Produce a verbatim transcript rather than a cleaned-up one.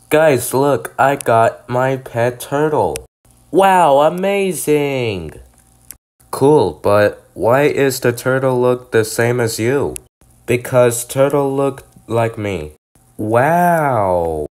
Guys, look, I got my pet turtle. Wow, amazing! Cool, but why is the turtle look the same as you? Because turtle look like me. Wow!